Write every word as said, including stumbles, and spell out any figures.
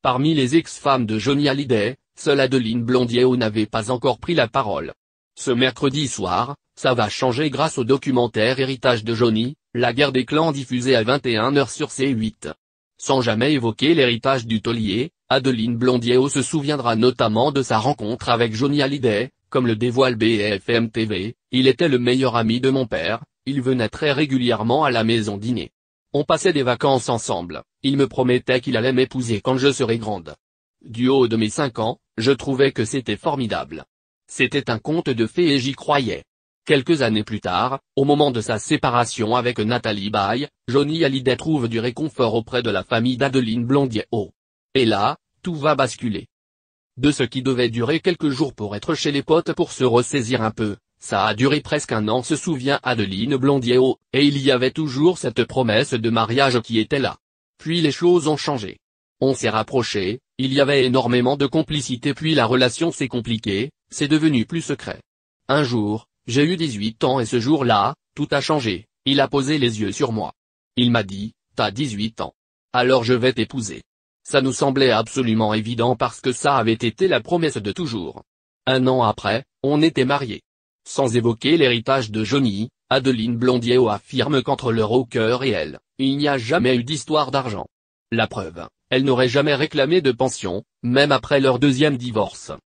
Parmi les ex-femmes de Johnny Hallyday, seule Adeline Blondiau n'avait pas encore pris la parole. Ce mercredi soir, ça va changer grâce au documentaire Héritage de Johnny, la guerre des clans diffusé à vingt et une heures sur C huit. Sans jamais évoquer l'héritage du taulier, Adeline Blondiau se souviendra notamment de sa rencontre avec Johnny Hallyday, comme le dévoile B F M T V, il était le meilleur ami de mon père, il venait très régulièrement à la maison dîner. On passait des vacances ensemble, il me promettait qu'il allait m'épouser quand je serais grande. Du haut de mes cinq ans, je trouvais que c'était formidable. C'était un conte de fées et j'y croyais. Quelques années plus tard, au moment de sa séparation avec Nathalie Baye, Johnny Hallyday trouve du réconfort auprès de la famille d'Adeline Blondiau. Et là, tout va basculer. De ce qui devait durer quelques jours pour être chez les potes pour se ressaisir un peu, ça a duré presque un an, se souvient Adeline Blondiau, et il y avait toujours cette promesse de mariage qui était là. Puis les choses ont changé. On s'est rapprochés, il y avait énormément de complicité, puis la relation s'est compliquée, c'est devenu plus secret. Un jour, j'ai eu dix-huit ans et ce jour-là, tout a changé, il a posé les yeux sur moi. Il m'a dit, t'as dix-huit ans. Alors je vais t'épouser. Ça nous semblait absolument évident parce que ça avait été la promesse de toujours. Un an après, on était mariés. Sans évoquer l'héritage de Johnny, Adeline Blondiau affirme qu'entre le rocker et elle, il n'y a jamais eu d'histoire d'argent. La preuve, elle n'aurait jamais réclamé de pension, même après leur deuxième divorce.